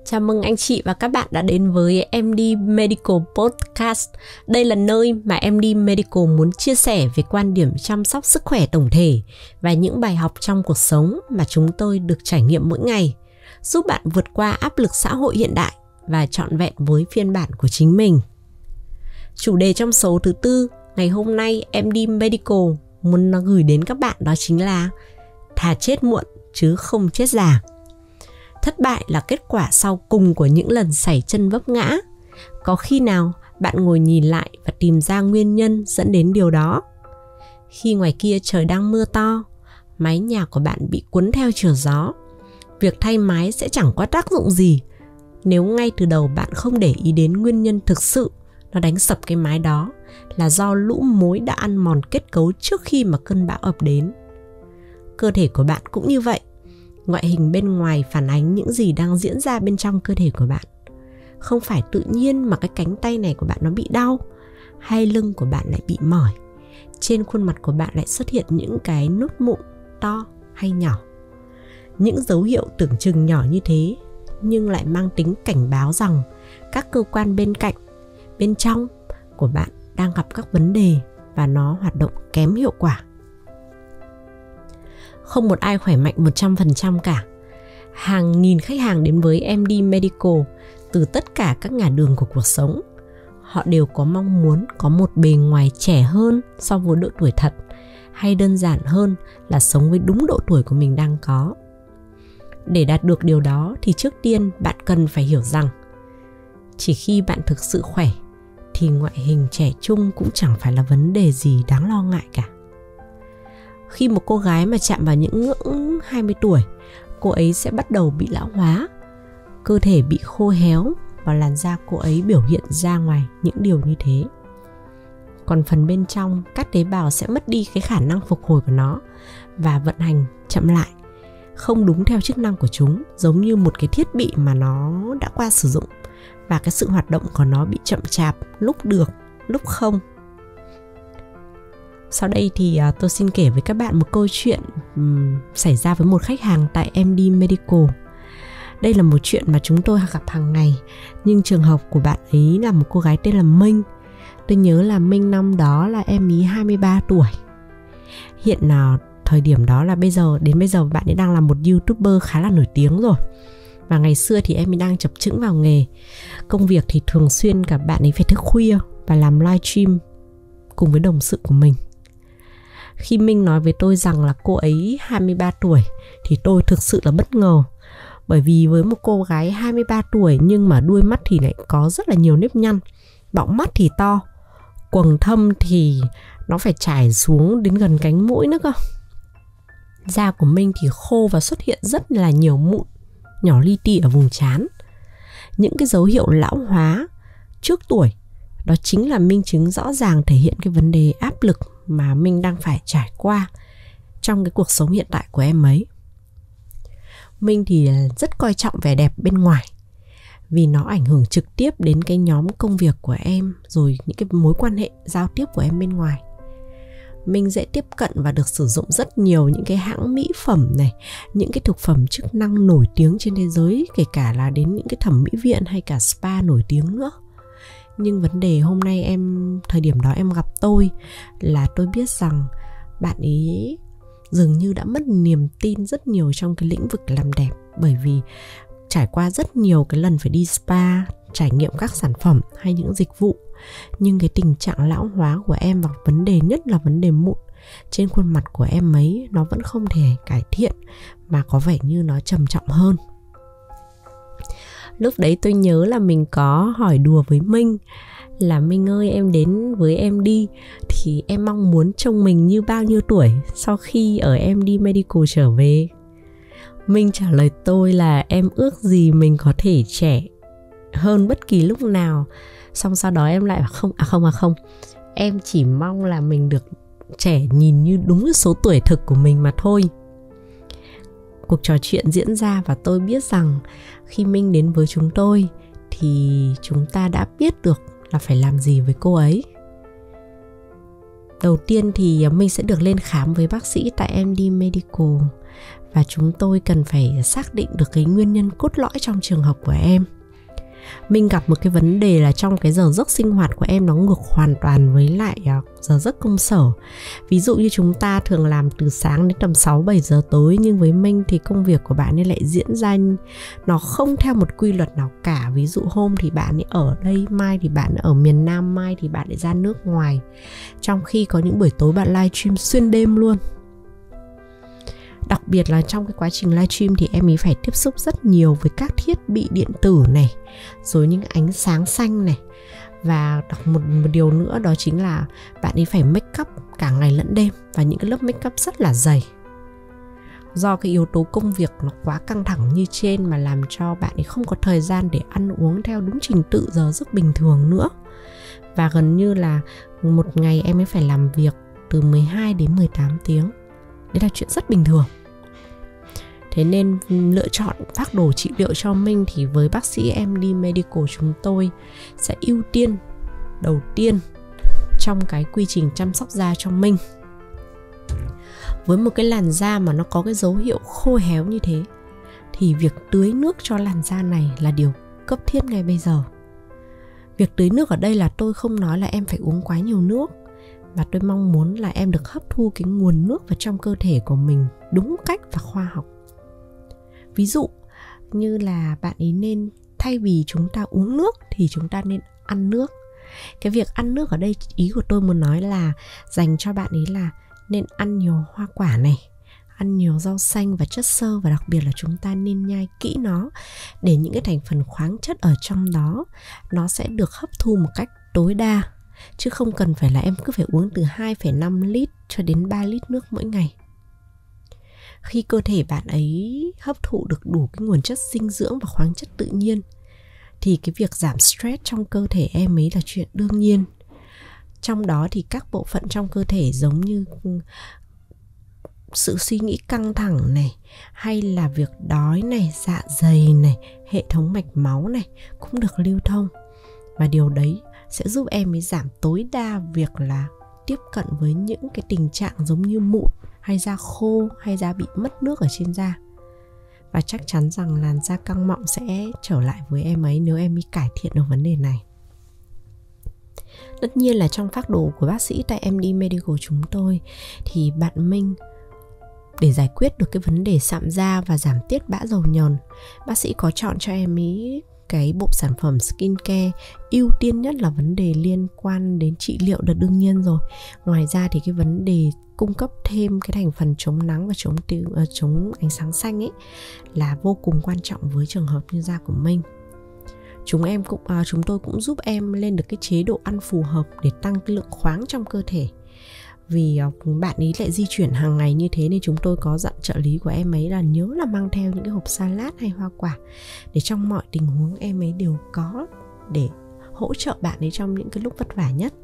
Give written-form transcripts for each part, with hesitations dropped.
Chào mừng anh chị và các bạn đã đến với MD Medical Podcast. Đây là nơi mà MD Medical muốn chia sẻ về quan điểm chăm sóc sức khỏe tổng thể và những bài học trong cuộc sống mà chúng tôi được trải nghiệm mỗi ngày, giúp bạn vượt qua áp lực xã hội hiện đại và trọn vẹn với phiên bản của chính mình. Chủ đề trong số thứ 4 ngày hôm nay MD Medical muốn gửi đến các bạn đó chính là thà chết muộn chứ không chết già. Thất bại là kết quả sau cùng của những lần sảy chân vấp ngã. Có khi nào bạn ngồi nhìn lại và tìm ra nguyên nhân dẫn đến điều đó? Khi ngoài kia trời đang mưa to, mái nhà của bạn bị cuốn theo chiều gió, việc thay mái sẽ chẳng có tác dụng gì nếu ngay từ đầu bạn không để ý đến nguyên nhân thực sự nó đánh sập cái mái đó là do lũ muối đã ăn mòn kết cấu trước khi mà cơn bão ập đến. Cơ thể của bạn cũng như vậy. Ngoại hình bên ngoài phản ánh những gì đang diễn ra bên trong cơ thể của bạn. Không phải tự nhiên mà cái cánh tay này của bạn nó bị đau, hay lưng của bạn lại bị mỏi, trên khuôn mặt của bạn lại xuất hiện những cái nốt mụn to hay nhỏ. Những dấu hiệu tưởng chừng nhỏ như thế nhưng lại mang tính cảnh báo rằng các cơ quan bên cạnh, bên trong của bạn đang gặp các vấn đề và nó hoạt động kém hiệu quả. Không một ai khỏe mạnh 100% cả. Hàng nghìn khách hàng đến với MD Medical từ tất cả các ngả đường của cuộc sống. Họ đều có mong muốn có một bề ngoài trẻ hơn so với độ tuổi thật, hay đơn giản hơn là sống với đúng độ tuổi của mình đang có. Để đạt được điều đó thì trước tiên bạn cần phải hiểu rằng chỉ khi bạn thực sự khỏe thì ngoại hình trẻ trung cũng chẳng phải là vấn đề gì đáng lo ngại cả. Khi một cô gái mà chạm vào những ngưỡng 20 tuổi, cô ấy sẽ bắt đầu bị lão hóa, cơ thể bị khô héo và làn da cô ấy biểu hiện ra ngoài những điều như thế. Còn phần bên trong, các tế bào sẽ mất đi cái khả năng phục hồi của nó và vận hành chậm lại, không đúng theo chức năng của chúng, giống như một cái thiết bị mà nó đã qua sử dụng và cái sự hoạt động của nó bị chậm chạp, lúc được, lúc không. Sau đây thì tôi xin kể với các bạn một câu chuyện xảy ra với một khách hàng tại MD Medical. Đây là một chuyện mà chúng tôi gặp hàng ngày, nhưng trường hợp của bạn ấy là một cô gái tên là Minh. Tôi nhớ là Minh năm đó là em ý 23 tuổi. Hiện là thời điểm đó là đến bây giờ bạn ấy đang là một YouTuber khá là nổi tiếng rồi. Và ngày xưa thì em ấy đang chập chững vào nghề. Công việc thì thường xuyên cả bạn ấy phải thức khuya và làm livestream cùng với đồng sự của mình. Khi Minh nói với tôi rằng là cô ấy 23 tuổi thì tôi thực sự là bất ngờ. Bởi vì với một cô gái 23 tuổi nhưng mà đuôi mắt thì lại có rất là nhiều nếp nhăn, bọng mắt thì to, quầng thâm thì nó phải trải xuống đến gần cánh mũi nữa cơ. Da của Minh thì khô và xuất hiện rất là nhiều mụn nhỏ li ti ở vùng trán. Những cái dấu hiệu lão hóa trước tuổi, đó chính là minh chứng rõ ràng thể hiện cái vấn đề áp lực mà Minh đang phải trải qua trong cái cuộc sống hiện tại của em ấy. Minh thì rất coi trọng vẻ đẹp bên ngoài vì nó ảnh hưởng trực tiếp đến cái nhóm công việc của em, rồi những cái mối quan hệ giao tiếp của em bên ngoài. Minh dễ tiếp cận và được sử dụng rất nhiều những cái hãng mỹ phẩm này, những cái thực phẩm chức năng nổi tiếng trên thế giới, kể cả là đến những cái thẩm mỹ viện hay cả spa nổi tiếng nữa. Nhưng vấn đề hôm nay thời điểm đó em gặp tôi là tôi biết rằng bạn ấy dường như đã mất niềm tin rất nhiều trong cái lĩnh vực làm đẹp, bởi vì trải qua rất nhiều cái lần phải đi spa, trải nghiệm các sản phẩm hay những dịch vụ, nhưng cái tình trạng lão hóa của em và vấn đề nhất là vấn đề mụn trên khuôn mặt của em ấy nó vẫn không thể cải thiện mà có vẻ như nó trầm trọng hơn. Lúc đấy tôi nhớ là mình có hỏi đùa với Minh là Minh ơi, em đến với em đi thì em mong muốn trông mình như bao nhiêu tuổi sau khi ở MD Medical trở về. Minh trả lời tôi là em ước gì mình có thể trẻ hơn bất kỳ lúc nào. Xong sau đó em lại bảo không, em chỉ mong là mình được trẻ nhìn như đúng số tuổi thực của mình mà thôi. Cuộc trò chuyện diễn ra và tôi biết rằng khi Minh đến với chúng tôi thì chúng ta đã biết được là phải làm gì với cô ấy. Đầu tiên thì Minh sẽ được lên khám với bác sĩ tại MD Medical và chúng tôi cần phải xác định được cái nguyên nhân cốt lõi trong trường hợp của em. Minh gặp một cái vấn đề là trong cái giờ giấc sinh hoạt của em nó ngược hoàn toàn với lại giờ giấc công sở. Ví dụ như chúng ta thường làm từ sáng đến tầm 6-7 giờ tối, nhưng với Minh thì công việc của bạn ấy lại diễn ra nó không theo một quy luật nào cả. Ví dụ hôm thì bạn ấy ở đây, mai thì bạn ở miền Nam, mai thì bạn ấy ra nước ngoài. Trong khi có những buổi tối bạn livestream xuyên đêm luôn. Đặc biệt là trong cái quá trình livestream thì em ấy phải tiếp xúc rất nhiều với các thiết bị điện tử này, rồi những ánh sáng xanh này. Và một điều nữa đó chính là bạn ấy phải make up cả ngày lẫn đêm, và những cái lớp make up rất là dày. Do cái yếu tố công việc nó quá căng thẳng như trên mà làm cho bạn ấy không có thời gian để ăn uống theo đúng trình tự giờ giấc bình thường nữa. Và gần như là một ngày em ấy phải làm việc từ 12 đến 18 tiếng. Đấy là chuyện rất bình thường. Thế nên lựa chọn phác đồ trị liệu cho Minh thì với bác sĩ MD Medical chúng tôi sẽ ưu tiên đầu tiên trong cái quy trình chăm sóc da cho Minh. Với một cái làn da mà nó có cái dấu hiệu khô héo như thế thì việc tưới nước cho làn da này là điều cấp thiết ngay bây giờ. Việc tưới nước ở đây là tôi không nói là em phải uống quá nhiều nước, và tôi mong muốn là em được hấp thu cái nguồn nước vào trong cơ thể của mình đúng cách và khoa học. Ví dụ như là bạn ấy nên, thay vì chúng ta uống nước thì chúng ta nên ăn nước. Cái việc ăn nước ở đây, ý của tôi muốn nói là dành cho bạn ấy là nên ăn nhiều hoa quả này, ăn nhiều rau xanh và chất xơ, và đặc biệt là chúng ta nên nhai kỹ nó để những cái thành phần khoáng chất ở trong đó nó sẽ được hấp thu một cách tối đa. Chứ không cần phải là em cứ phải uống từ 2,5 lít cho đến 3 lít nước mỗi ngày. Khi cơ thể bạn ấy hấp thụ được đủ cái nguồn chất dinh dưỡng và khoáng chất tự nhiên thì cái việc giảm stress trong cơ thể em ấy là chuyện đương nhiên. Trong đó thì các bộ phận trong cơ thể giống như sự suy nghĩ căng thẳng này, hay là việc đói này, dạ dày này, hệ thống mạch máu này cũng được lưu thông. Và điều đấy sẽ giúp em ấy giảm tối đa việc là tiếp cận với những cái tình trạng giống như mụn, hay da khô, hay da bị mất nước ở trên da. Và chắc chắn rằng làn da căng mọng sẽ trở lại với em ấy nếu em ấy cải thiện được vấn đề này. Tất nhiên là trong phác đồ của bác sĩ tại MD Medical chúng tôi thì bạn Minh, để giải quyết được cái vấn đề sạm da và giảm tiết bã dầu nhờn, bác sĩ có chọn cho em ấy cái bộ sản phẩm skincare ưu tiên nhất là vấn đề liên quan đến trị liệu là đương nhiên rồi. Ngoài ra thì cái vấn đề cung cấp thêm cái thành phần chống nắng và chống ánh sáng xanh ấy là vô cùng quan trọng với trường hợp như da của Minh. Chúng tôi cũng giúp em lên được cái chế độ ăn phù hợp để tăng cái lượng khoáng trong cơ thể. Vì bạn ấy lại di chuyển hàng ngày như thế nên chúng tôi có dặn trợ lý của em ấy là nhớ là mang theo những cái hộp salad hay hoa quả để trong mọi tình huống em ấy đều có để hỗ trợ bạn ấy trong những cái lúc vất vả nhất.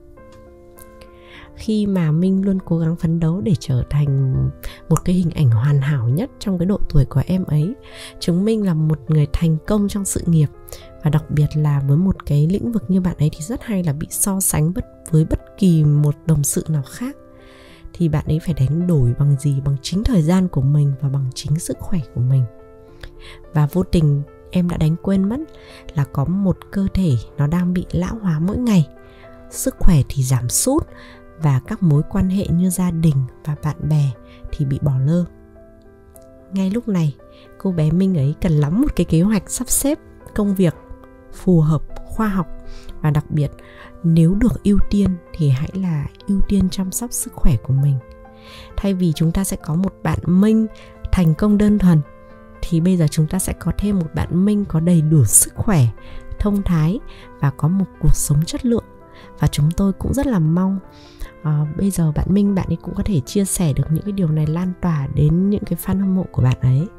Khi mà Minh luôn cố gắng phấn đấu để trở thành một cái hình ảnh hoàn hảo nhất trong cái độ tuổi của em ấy, chứng minh là một người thành công trong sự nghiệp. Và đặc biệt là với một cái lĩnh vực như bạn ấy thì rất hay là bị so sánh với bất kỳ một đồng sự nào khác. Thì bạn ấy phải đánh đổi bằng gì? Bằng chính thời gian của mình và bằng chính sức khỏe của mình. Và vô tình em đã đánh quên mất là có một cơ thể nó đang bị lão hóa mỗi ngày, sức khỏe thì giảm sút, và các mối quan hệ như gia đình và bạn bè thì bị bỏ lơ. Ngay lúc này, cô bé Minh ấy cần lắm một cái kế hoạch sắp xếp công việc phù hợp, khoa học, và đặc biệt nếu được ưu tiên thì hãy là ưu tiên chăm sóc sức khỏe của mình. Thay vì chúng ta sẽ có một bạn Minh thành công đơn thuần thì bây giờ chúng ta sẽ có thêm một bạn Minh có đầy đủ sức khỏe, thông thái và có một cuộc sống chất lượng. Và chúng tôi cũng rất là mong bây giờ bạn Minh, bạn ấy cũng có thể chia sẻ được những cái điều này lan tỏa đến những cái fan hâm mộ của bạn ấy.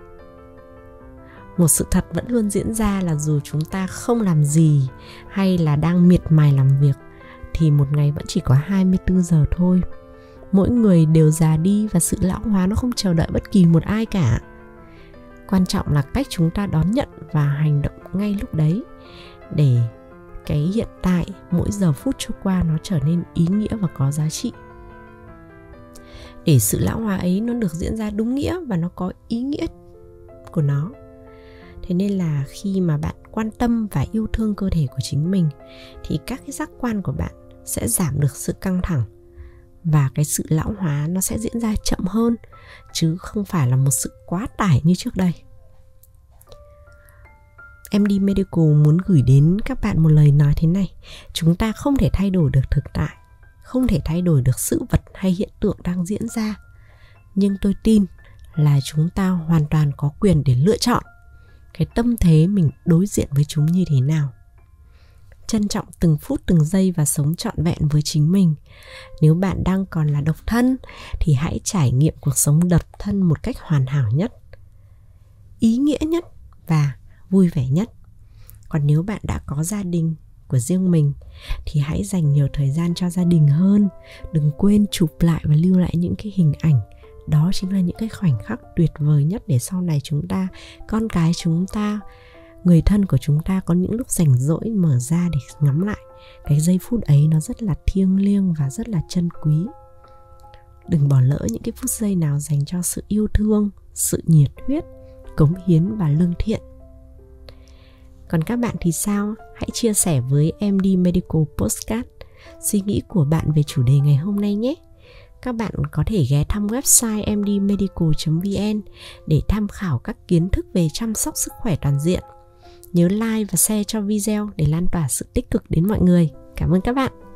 Một sự thật vẫn luôn diễn ra là dù chúng ta không làm gì hay là đang miệt mài làm việc thì một ngày vẫn chỉ có 24 giờ thôi. Mỗi người đều già đi và sự lão hóa nó không chờ đợi bất kỳ một ai cả. Quan trọng là cách chúng ta đón nhận và hành động ngay lúc đấy để cái hiện tại mỗi giờ phút trôi qua nó trở nên ý nghĩa và có giá trị. để sự lão hóa ấy nó được diễn ra đúng nghĩa và nó có ý nghĩa của nó. Thế nên là khi mà bạn quan tâm và yêu thương cơ thể của chính mình thì các cái giác quan của bạn sẽ giảm được sự căng thẳng và cái sự lão hóa nó sẽ diễn ra chậm hơn, chứ không phải là một sự quá tải như trước đây. MD Medical muốn gửi đến các bạn một lời nói thế này: chúng ta không thể thay đổi được thực tại, không thể thay đổi được sự vật hay hiện tượng đang diễn ra, nhưng tôi tin là chúng ta hoàn toàn có quyền để lựa chọn cái tâm thế mình đối diện với chúng như thế nào. Trân trọng từng phút từng giây và sống trọn vẹn với chính mình. Nếu bạn đang còn là độc thân thì hãy trải nghiệm cuộc sống độc thân một cách hoàn hảo nhất, ý nghĩa nhất và vui vẻ nhất. Còn nếu bạn đã có gia đình của riêng mình thì hãy dành nhiều thời gian cho gia đình hơn. Đừng quên chụp lại và lưu lại những cái hình ảnh. Đó chính là những cái khoảnh khắc tuyệt vời nhất để sau này chúng ta, con cái chúng ta, người thân của chúng ta có những lúc rảnh rỗi mở ra để ngắm lại. Cái giây phút ấy nó rất là thiêng liêng và rất là trân quý. Đừng bỏ lỡ những cái phút giây nào dành cho sự yêu thương, sự nhiệt huyết, cống hiến và lương thiện. Còn các bạn thì sao? Hãy chia sẻ với MD Medical Podcast suy nghĩ của bạn về chủ đề ngày hôm nay nhé. Các bạn có thể ghé thăm website mdmedical.vn để tham khảo các kiến thức về chăm sóc sức khỏe toàn diện. Nhớ like và share cho video để lan tỏa sự tích cực đến mọi người. Cảm ơn các bạn.